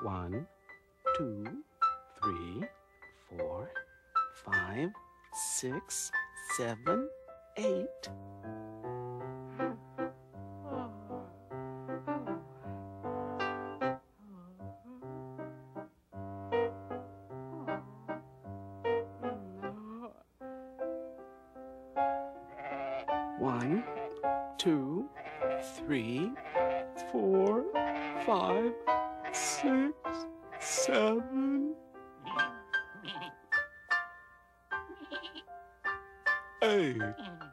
1, 2, 3, 4, 5, 6, 7, 8. One, 2, 3, 4, 5, 6, 7, 8.